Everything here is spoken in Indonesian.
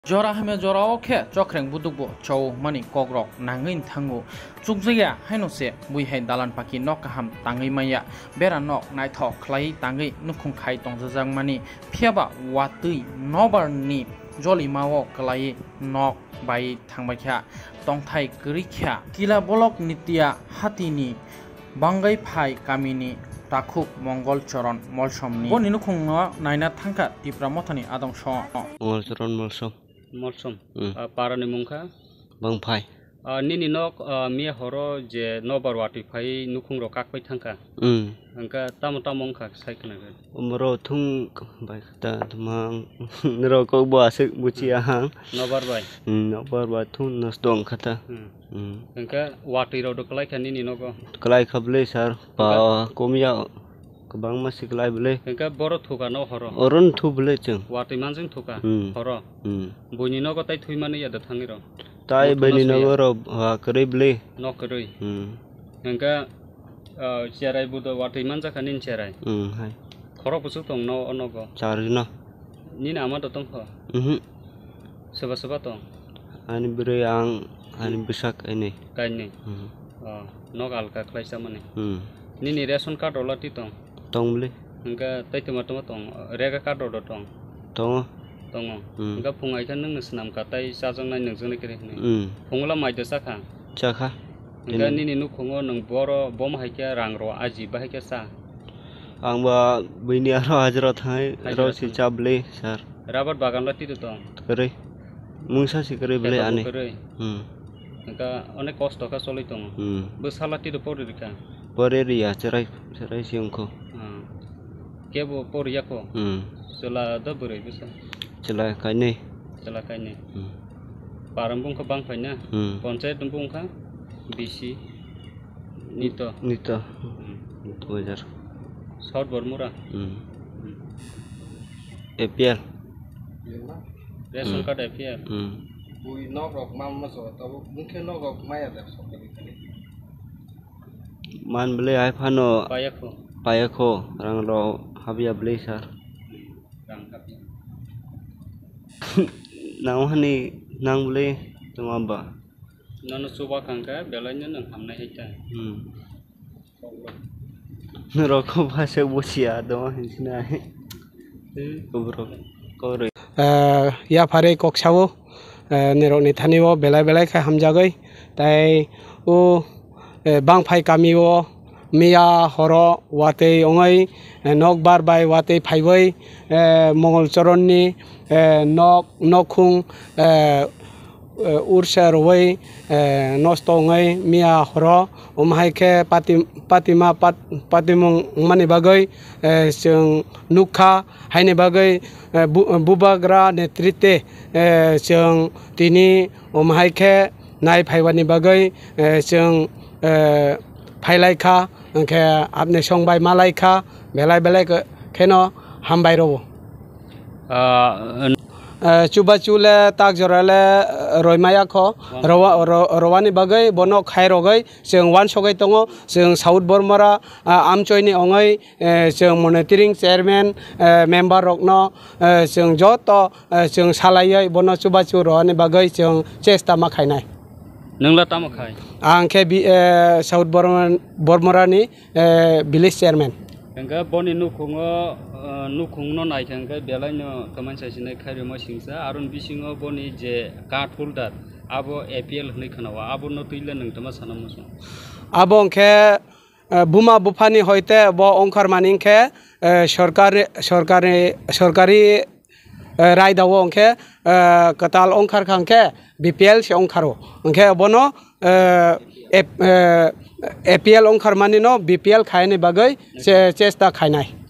Jora hamya jorao ke chokreng budukbo chow mani Kokborok nangin thangu chukjaya haino se buihai dalan paki nok kaham tangai maya bera nok naithok khlai tangai nukhung khai tongjajang mani phiaba watui nobar ni joli mawo klai nok bai thangbaikha tongthai kurikha kila bolok Nitya Hati ni Bangphai kamini Takhuk Mongol Choron Molsomni boni nukhung no naina thangka Tripura mothani adong so Mongol Choron Molsom Parani mungka Bangphai nini nok mia horo je nobar wati phai nukhung ro kakpai thangka angka tam mongka saikna umro thung bai ta thamang nero ko bo asik buchi ahang nobar bai thung nas dong khata angka wati ro do klai khani ni nogo klai khable sar pa komia kabang masih kelai beli. Engkau boro thuka no horo. Orang thu beli ceng. Wati manjeng thuka horo. Bunyi no ko tai thui mani ya dathangi ro. Tai beli no ro keri beli. No keri. Engkau cerai budo wati manja kanin cerai. Hai. Horo pusu tong no ono ko. Cari no. Ni nama datang ho. Seba tong. Ani beri yang ani besak ini. Kaini. No alka klai sama ni. Ni ration card ola ti tong. Tong beli. Engkau tai tuma tong. Rega card ola tong. Tong. Engkau pungai kan neng senam katai sajong nai neng jene kiri ni. Pungula mai desa kah. Cakah. Engkau ni nu kongo neng boro bom hai kia rangro aji bah kia sa. Ang ba bini aro hajrat hai ro si beli sar. Rabat bagan lati tu tong. Keri. Mungsa si keri beli ane. Engkau onek kosto ka soli tong. Besar lati tu pori dika. Pori ria cerai siungko. Kebo pori ako. Sela ada beri bisa. Celah kaini. Parambung ke Bangphai na. Konsep tembung ka. Bisi. Nito. Itu wajar. Saud bermurah. EPL. Ration card EPL. Bui nok rok mam masuk atau mungkin nok rok maya dah sokali kali. Man beli iPhone payako orang ro Hamliya beli sar. Nang hani nang beli cuma ba. Nana coba kangka belanya nang hamna hita. Rokok bahasa Busia doang sini. Kokborok kore. Ya pare koksawo nero ni thaniwo belai kha hamjagai tai o Bangphai kamiwo miya horo wate ongai nok bar bai wate phaibai Mongol Choron ni nokhung ursa roi nosto ngai miya horo omhai ke patimung mani bagai sing nukha haine bagai bubagra netrite sing tini omhai ke nai phaiwani bagai sing phailai-kha ke apne songbai malai-kha belai ke keno hambai ro chuba chule tak jorale roimaya kho rowani bagai bono khai rogai sing wan sogai tongo sing South Bormara amchoini ongai sing monitoring chairman member rokno sing joto sing salai bono chuba chu rowani bagai sing chesta ma khainai Nengla tama khai. Angke South Bormara ni village chairman. Engkau boni nukungno naik engkau belanya teman saya sini khai rumah singsa. Arun bisingo boni je card holder. Abo APL ni kenawa. Abo notuilan neng teman sana musuh. Abo angke buma bufani hoite bo ongkar maning ke सरकारी राय दाwo angke katal ongkar kangke BPL si ongkaro angke bono APL ongkar mani no BPL khaine bagai chesta khainai